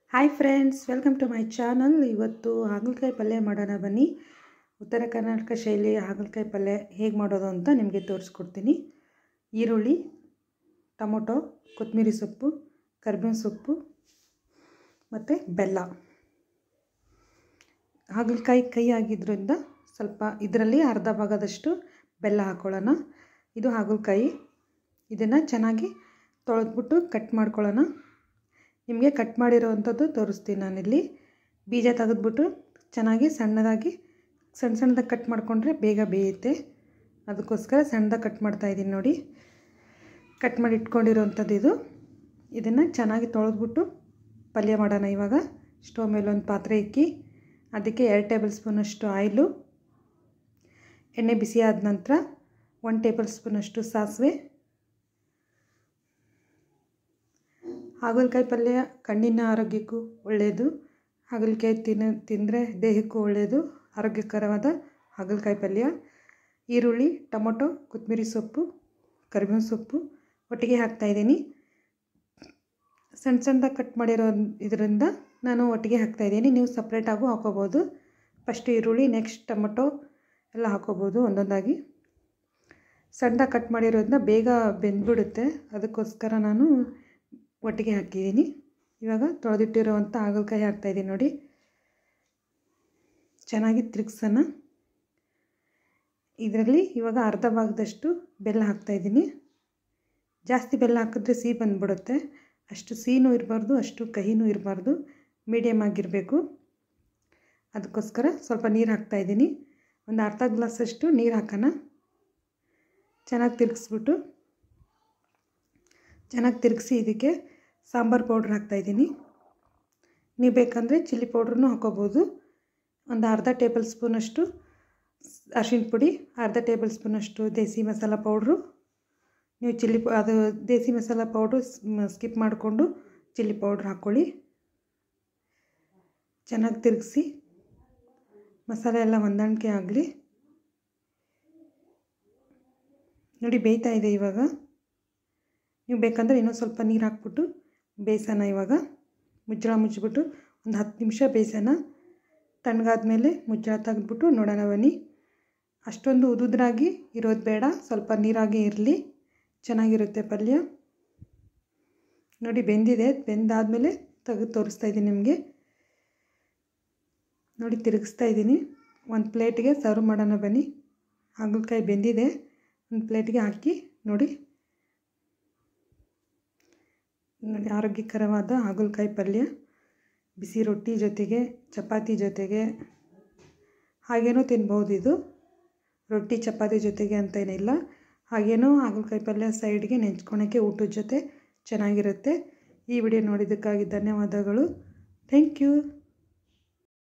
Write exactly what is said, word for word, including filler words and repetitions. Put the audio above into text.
Hi friends, welcome to my channel. ಇವತ್ತು ಹಾಗಲಕಾಯಿ ಪಲ್ಯ ಮಾಡೋಣ ಬನ್ನಿ. ಉತ್ತರ ಕರ್ನಾಟಕ ಶೈಲಿ ಹಾಗಲಕಾಯಿ ಪಲ್ಯ ಹೇಗೆ ಮಾಡೋದು ಅಂತ ನಿಮಗೆ ತೋರಿಸ್ಕೊಡ್ತೀನಿ. ಈರುಳ್ಳಿ, ಟೊಮೊಟೊ, ಕೊತ್ತಂಬರಿ ಸೊಪ್ಪು, ಕರಿಬೇವಿನ ಸೊಪ್ಪು ಮತ್ತು ಬೆಲ್ಲ. ಹಾಗಲಕಾಯಿ ಕೈ ಆಗಿದ್ದರಿಂದ ಸ್ವಲ್ಪ ಇದರಲ್ಲಿ ಅರ್ಧ ಭಾಗದಷ್ಟು ಬೆಲ್ಲ ಹಾಕ್ಕೊಳ್ಳೋಣ. ಇದು ಹಾಗಲಕಾಯಿ. ಇದನ್ನು ಚೆನ್ನಾಗಿ ತೊಳೆದ್ಬಿಟ್ಟು ಕಟ್ ಮಾಡ್ಕೊಳ್ಳೋಣ. ನಿಮಗೆ ಕಟ್ ಮಾಡಿರೋವಂಥದ್ದು ತೋರಿಸ್ತೀನಿ ನಾನಿಲ್ಲಿ. ಬೀಜ ತೆಗೆದ್ಬಿಟ್ಟು ಚೆನ್ನಾಗಿ ಸಣ್ಣದಾಗಿ ಸಣ್ಣ ಸಣ್ಣದಾಗಿ ಕಟ್ ಮಾಡಿಕೊಂಡ್ರೆ ಬೇಗ ಬೇಯುತ್ತೆ. ಅದಕ್ಕೋಸ್ಕರ ಸಣ್ಣದಾಗಿ ಕಟ್ ಮಾಡ್ತಾಯಿದ್ದೀನಿ ನೋಡಿ. ಕಟ್ ಮಾಡಿ ಇಟ್ಕೊಂಡಿರೋವಂಥದ್ದು ಇದು. ಇದನ್ನು ಚೆನ್ನಾಗಿ ತೊಳೆದ್ಬಿಟ್ಟು ಪಲ್ಯ ಮಾಡೋಣ. ಇವಾಗ ಸ್ಟವ್ ಮೇಲೆ ಒಂದು ಪಾತ್ರೆ ಇಕ್ಕಿ ಅದಕ್ಕೆ ಎರಡು ಟೇಬಲ್ ಸ್ಪೂನಷ್ಟು ಆಯಿಲು, ಎಣ್ಣೆ ಬಿಸಿ ಆದ ನಂತರ ಒಂದು ಟೇಬಲ್ ಸ್ಪೂನಷ್ಟು ಸಾಸಿವೆ. ಹಾಗಲಕಾಯಿ ಪಲ್ಯ ಕಣ್ಣಿನ ಆರೋಗ್ಯಕ್ಕೂ ಒಳ್ಳೆಯದು. ಹಾಗಲಕಾಯಿ ತಿನ್ನ ತಿಂದರೆ ದೇಹಕ್ಕೂ ಒಳ್ಳೆಯದು. ಆರೋಗ್ಯಕರವಾದ ಹಾಗಲಕಾಯಿ ಪಲ್ಯ. ಈರುಳ್ಳಿ, ಟೊಮೊಟೊ, ಕೊತ್ತಂಬರಿ ಸೊಪ್ಪು, ಕರಿಬೇವಿನ ಸೊಪ್ಪು ಒಟ್ಟಿಗೆ ಹಾಕ್ತಾಯಿದ್ದೀನಿ. ಸಣ್ಣ ಸಣ್ಣದಾಗಿ ಕಟ್ ಮಾಡಿರೋ ಇದರಿಂದ ನಾನು ಒಟ್ಟಿಗೆ ಹಾಕ್ತಾಯಿದ್ದೀನಿ. ನೀವು ಸಪ್ರೇಟಾಗೂ ಹಾಕೋಬೋದು. ಫಸ್ಟ್ ಈರುಳ್ಳಿ, ನೆಕ್ಸ್ಟ್ ಟೊಮೊಟೊ ಎಲ್ಲ ಹಾಕೋಬೋದು ಒಂದೊಂದಾಗಿ. ಸಣ್ಣದಾಗಿ ಕಟ್ ಮಾಡಿರೋದನ್ನ ಬೇಗ ಬೆಂದ್ಬಿಡುತ್ತೆ. ಅದಕ್ಕೋಸ್ಕರ ನಾನು ಒಟ್ಟಿಗೆ ಹಾಕಿದ್ದೀನಿ. ಇವಾಗ ತೊಳೆದಿಟ್ಟಿರೋವಂಥ ಹಾಗಲಕಾಯಿ ಹಾಕ್ತಾಯಿದ್ದೀನಿ ನೋಡಿ. ಚೆನ್ನಾಗಿ ತಿರುಗ್ಸೋಣ. ಇದರಲ್ಲಿ ಇವಾಗ ಅರ್ಧ ಭಾಗದಷ್ಟು ಬೆಲ್ಲ ಹಾಕ್ತಾಯಿದ್ದೀನಿ. ಜಾಸ್ತಿ ಬೆಲ್ಲ ಹಾಕಿದ್ರೆ ಸಿಹಿ ಬಂದುಬಿಡುತ್ತೆ. ಅಷ್ಟು ಸಿಹಿನೂ ಇರಬಾರ್ದು, ಅಷ್ಟು ಕಹಿನೂ ಇರಬಾರ್ದು, ಮೀಡಿಯಮ್ ಆಗಿರಬೇಕು. ಅದಕ್ಕೋಸ್ಕರ ಸ್ವಲ್ಪ ನೀರು ಹಾಕ್ತಾಯಿದ್ದೀನಿ. ಒಂದು ಅರ್ಧ ಗ್ಲಾಸಷ್ಟು ನೀರು ಹಾಕೋಣ. ಚೆನ್ನಾಗಿ ತಿರುಗಿಸ್ಬಿಟ್ಟು ಚೆನ್ನಾಗಿ ತಿರುಗಿಸಿ ಇದಕ್ಕೆ ಸಾಂಬಾರು ಪೌಡ್ರ್ ಹಾಕ್ತಾಯಿದ್ದೀನಿ. ನೀವು ಬೇಕಂದರೆ ಚಿಲ್ಲಿ ಪೌಡ್ರನ್ನೂ ಹಾಕೋಬೋದು. ಒಂದು ಅರ್ಧ ಟೇಬಲ್ ಸ್ಪೂನಷ್ಟು ಅರಿಶಿಣ ಪುಡಿ, ಅರ್ಧ ಟೇಬಲ್ ಸ್ಪೂನಷ್ಟು ದೇಸಿ ಮಸಾಲ ಪೌಡ್ರು. ನೀವು ಚಿಲ್ಲಿ ಅದು ದೇಸಿ ಮಸಾಲ ಪೌಡ್ರು ಸ್ಕಿಪ್ ಮಾಡಿಕೊಂಡು ಚಿಲ್ಲಿ ಪೌಡ್ರ್ ಹಾಕ್ಕೊಳ್ಳಿ. ಚೆನ್ನಾಗಿ ತಿರುಗಿಸಿ ಮಸಾಲೆ ಎಲ್ಲ ಹೊಂದಾಣಿಕೆ ಆಗಲಿ. ನೋಡಿ ಬೇಯ್ತಾ ಇದೆ ಇವಾಗ. ನೀವು ಬೇಕಂದರೆ ಇನ್ನೊಂದು ಸ್ವಲ್ಪ ನೀರು ಹಾಕ್ಬಿಟ್ಟು ಬೇಯಿಸೋಣ. ಇವಾಗ ಮುಚ್ಚಳ ಮುಚ್ಚಿಬಿಟ್ಟು ಒಂದು ಹತ್ತು ನಿಮಿಷ ಬೇಯಿಸೋಣ. ತಣ್ಣಗಾದ ಮೇಲೆ ಮುಚ್ಚಳ ತೆಗೆದ್ಬಿಟ್ಟು ನೋಡೋಣ ಬನ್ನಿ. ಅಷ್ಟೊಂದು ಉದುದ್ರಾಗಿ ಇರೋದು ಬೇಡ, ಸ್ವಲ್ಪ ನೀರಾಗಿ ಇರಲಿ, ಚೆನ್ನಾಗಿರುತ್ತೆ ಪಲ್ಯ. ನೋಡಿ ಬೆಂದಿದೆ. ಬೆಂದಾದಮೇಲೆ ತೆಗೆದು ತೋರಿಸ್ತಾ ಇದ್ದೀನಿ ನಿಮಗೆ. ನೋಡಿ ತಿರುಗಿಸ್ತಾ ಇದ್ದೀನಿ. ಒಂದು ಪ್ಲೇಟಿಗೆ ಸರ್ವ್ ಮಾಡೋಣ ಬನ್ನಿ. ಹಾಗಲಕಾಯಿ ಬೆಂದಿದೆ. ಒಂದು ಪ್ಲೇಟಿಗೆ ಹಾಕಿ ನೋಡಿ. ನೋಡಿ ಆರೋಗ್ಯಕರವಾದ ಹಾಗಲಕಾಯಿ ಪಲ್ಯ. ಬಿಸಿ ರೊಟ್ಟಿ ಜೊತೆಗೆ, ಚಪಾತಿ ಜೊತೆಗೆ ಹಾಗೇನೂ ತಿನ್ಬೋದು. ಇದು ರೊಟ್ಟಿ ಚಪಾತಿ ಜೊತೆಗೆ ಅಂತೇನಿಲ್ಲ. ಹಾಗೇನೋ ಹಾಗಲಕಾಯಿ ಪಲ್ಯ ಸೈಡ್ಗೆ ನೆಂಚ್ಕೊಳಕ್ಕೆ ಊಟದ ಜೊತೆ ಚೆನ್ನಾಗಿರುತ್ತೆ. ಈ ವಿಡಿಯೋ ನೋಡಿದ್ದಕ್ಕಾಗಿ ಧನ್ಯವಾದಗಳು. Thank you.